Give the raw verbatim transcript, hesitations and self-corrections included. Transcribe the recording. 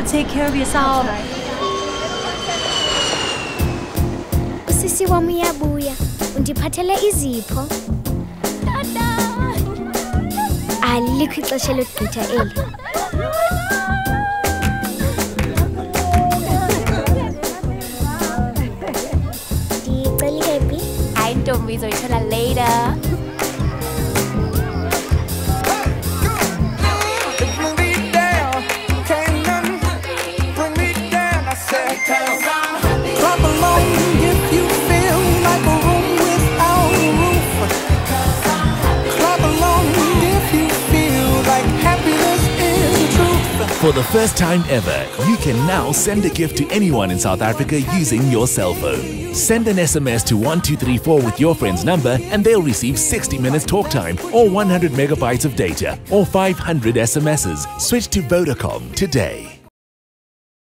take care of yourself. Usisi wami uyabuya, undiphathele izipho. Tata. Alikho ixesha lokugqitha eli. Ndicela happy. Hayi ntombi izoyithola later. For the first time ever, you can now send a gift to anyone in South Africa using your cell phone. Send an S M S to one two three four with your friend's number and they'll receive sixty minutes talk time or one hundred megabytes of data or five hundred S M Ses. Switch to Vodacom today.